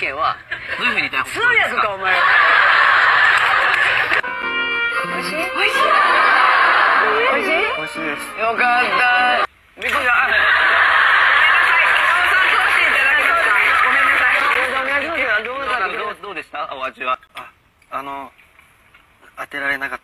言はどういうふうに台本通訳かお前。美味しい？美味しい？美味しい？ 美味しいです。よかった。びっくりした。どうでしたお味は。 当てられなかっ